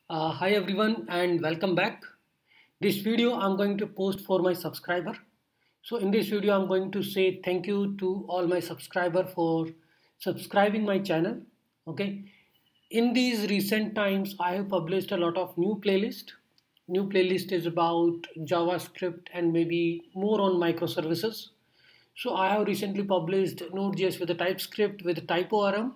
Hi everyone and welcome back. This video I'm going to post for my subscriber. So in this video I'm going to say thank you to all my subscriber for subscribing my channel. Okay. In these recent times I have published a lot of new playlist. New playlist is about JavaScript and maybe more on microservices. So I have recently published Node.js with a TypeScript with a TypeORM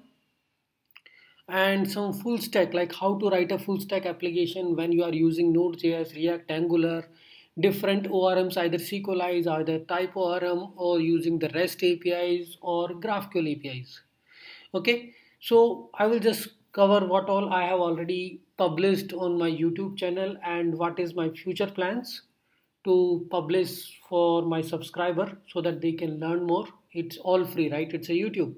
and some full stack, like how to write a full stack application when you are using Node.js, React, Angular, different ORMs, either SQLize, either type ORM, or using the REST APIs or GraphQL APIs. Okay, so I will just cover what all I have already published on my YouTube channel and what is my future plans to publish for my subscriber so that they can learn more. It's all free, right? It's a YouTube.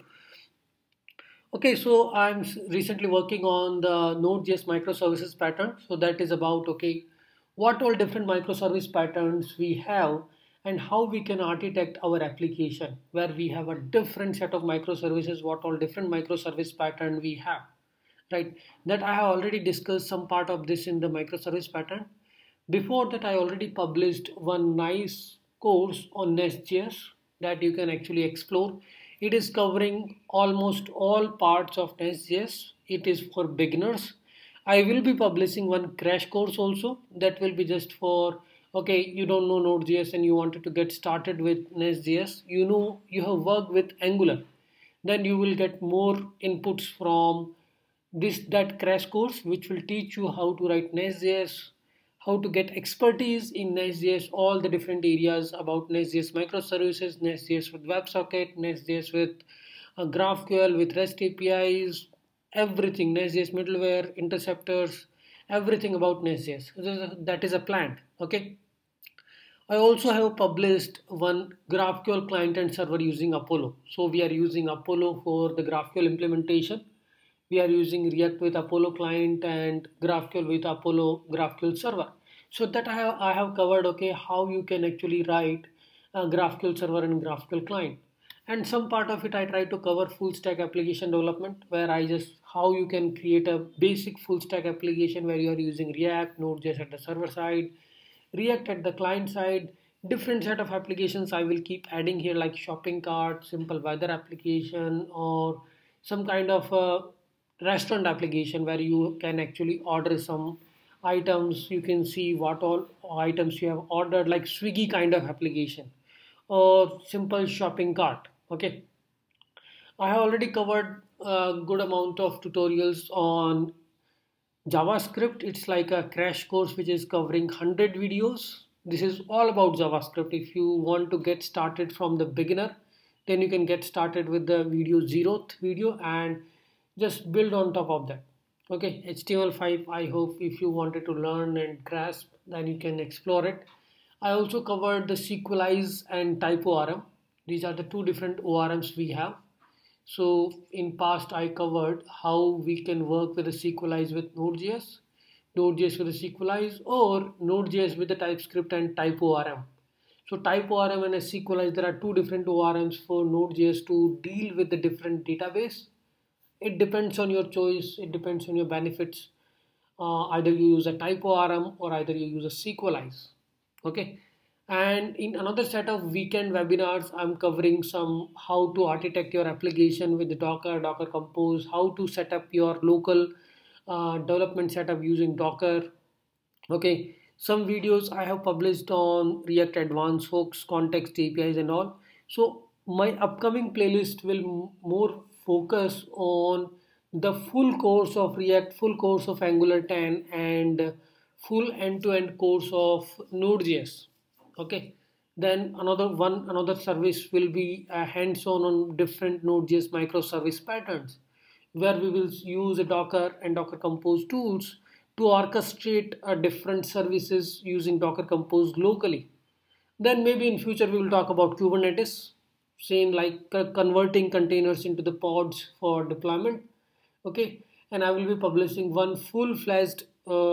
Okay, so I'm recently working on the Node.js microservices pattern. So that is about, okay, what all different microservice patterns we have and how we can architect our application where we have a different set of microservices, what all different microservice pattern we have, right? That I have already discussed some part of this in the microservice pattern. Before that, I already published one nice course on Nest.js that you can actually explore. It is covering almost all parts of Nest.js. It is for beginners. I will be publishing one crash course also that will be just for, okay, you don't know Node.js and you wanted to get started with Nest.js. You know you have worked with Angular. Then you will get more inputs from that crash course which will teach you how to write Nest.js, how to get expertise in Nest.js, all the different areas about Nest.js microservices, Nest.js with WebSocket, Nest.js with GraphQL, with REST APIs, everything, Nest.js middleware, interceptors, everything about Nest.js. That is a plan. Okay. I also have published one GraphQL client and server using Apollo. So we are using Apollo for the GraphQL implementation. We are using React with Apollo client and GraphQL with Apollo GraphQL server. So that I have covered, okay, how you can actually write a GraphQL server and GraphQL client. And some part of it I try to cover full stack application development where I just how you can create a basic full stack application where you are using React, Node.js at the server side, React at the client side, different set of applications I will keep adding here like shopping cart, simple weather application, or some kind of a restaurant application where you can actually order some items. You can see what all items you have ordered, like Swiggy kind of application or simple shopping cart. Okay, I have already covered a good amount of tutorials on JavaScript. It's like a crash course which is covering 100 videos. This is all about JavaScript. If you want to get started from the beginner, then you can get started with the zeroth video and just build on top of that. Okay, HTML5, I hope if you wanted to learn and grasp, then you can explore it. I also covered the SQLize and TypeORM. These are the two different ORMs we have. So in past I covered how we can work with the SQLize with Node.js, Node.js with the SQLize, or Node.js with the TypeScript and TypeORM. So TypeORM and SQLize, there are two different ORMs for Node.js to deal with the different database. It depends on your choice. It depends on your benefits. Either you use a TypeORM or either you use a SQLize. Okay. And in another set of weekend webinars, I'm covering some how to architect your application with the Docker Compose, how to set up your local development setup using Docker. Okay, some videos I have published on React Advanced Hooks, context APIs and all. So my upcoming playlist will more focus on the full course of React, full course of Angular 10 and full end-to-end course of Node.js. Okay, then another service will be hands-on on different Node.js microservice patterns where we will use a Docker and Docker Compose tools to orchestrate different services using Docker Compose locally. Then maybe in future we will talk about Kubernetes, same like converting containers into the pods for deployment. Okay, and I will be publishing one full-fledged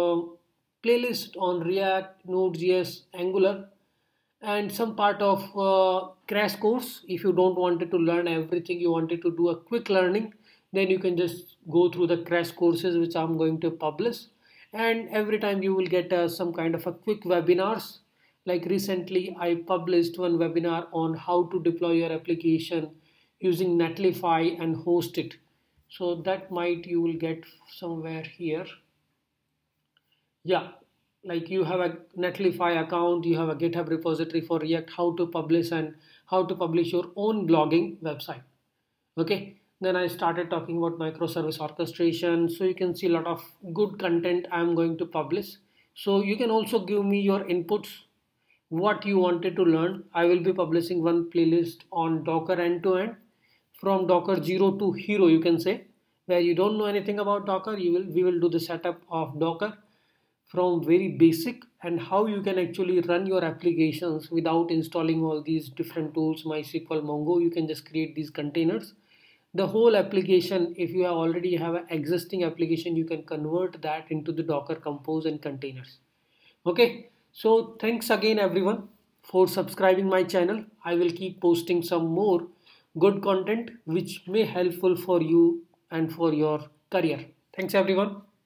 playlist on React, Node.js, Angular, and some part of crash course. If you don't wanted to learn everything, you wanted to do a quick learning, then you can just go through the crash courses which I'm going to publish, and every time you will get some kind of a quick webinars. Like recently I published one webinar on how to deploy your application using Netlify and host it. So that might you will get somewhere here. Yeah, like you have a Netlify account, you have a GitHub repository for React, how to publish and how to publish your own blogging website. Okay, then I started talking about microservice orchestration. So you can see a lot of good content I'm going to publish. So you can also give me your inputs, what you wanted to learn. I will be publishing one playlist on Docker end to end, from Docker 0 to hero, you can say, where you don't know anything about Docker. We will do the setup of Docker from very basic, and how you can actually run your applications without installing all these different tools, MySQL, Mongo. You can just create these containers. The whole application, if you already have an existing application, you can convert that into the Docker Compose and containers. Okay, so thanks again everyone for subscribing my channel. I will keep posting some more good content which may helpful for you and for your career. Thanks everyone.